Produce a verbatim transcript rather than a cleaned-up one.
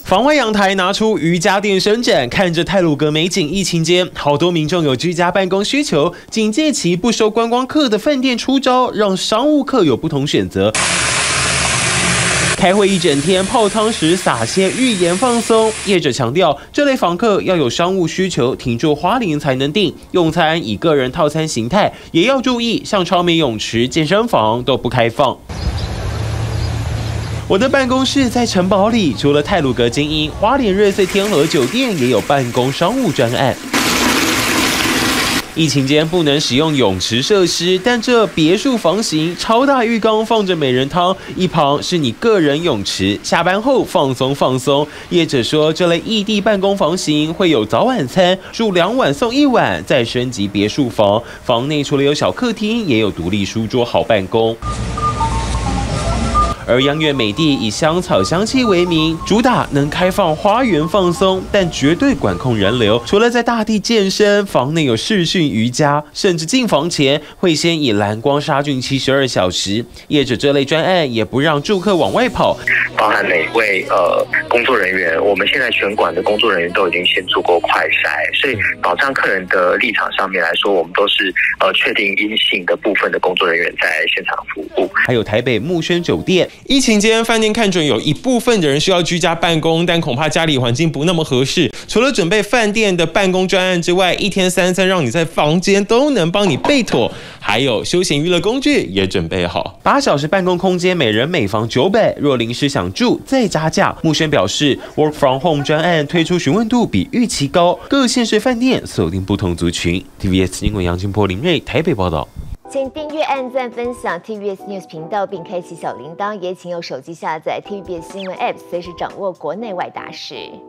房外阳台拿出瑜伽垫伸展，看着太鲁阁美景。疫情间，好多民众有居家办公需求，警戒期不收观光客的饭店出招，让商务客有不同选择。开会一整天，泡汤时撒些浴盐放松。业者强调，这类房客要有商务需求，停住花莲才能订。用餐以个人套餐形态，也要注意，像超美泳池、健身房都不开放。我的办公室在城堡里，除了太鲁阁精英，花莲瑞穗天河酒店也有办公商务专案。疫情间不能使用泳池设施，但这别墅房型超大浴缸放着美人汤，一旁是你个人泳池，下班后放松放松。业者说，这类异地办公房型会有早晚餐，住两晚送一晚，再升级别墅房。房内除了有小客厅，也有独立书桌，好办公。而央苑美地以香草香气为名，主打能开放花园放松，但绝对管控人流。除了在大地健身，房内有视讯瑜伽，甚至进房前会先以蓝光杀菌七十二小时。业者这类专案也不让住客往外跑， 包含每位呃工作人员，我们现在全馆的工作人员都已经先做过快筛，所以保障客人的立场上面来说，我们都是呃确定阴性的部分的工作人员在现场服务。 还有台北木轩酒店。疫情间，饭店看准有一部分的人需要居家办公，但恐怕家里环境不那么合适。除了准备饭店的办公专案之外，一天三餐让你在房间都能帮你备妥，还有休闲娱乐工具也准备好。八小时办公空间，每人每房九百，若临时想住再加价。木轩表示 ，Work from Home 专案推出询问度比预期高，各县市饭店锁定不同族群。T V S 新闻杨金波、林瑞台北报道。 请订阅、按赞、分享 T V B S News 频道，并开启小铃铛，也请用手机下载 T V B S 新闻 App， 随时掌握国内外大事。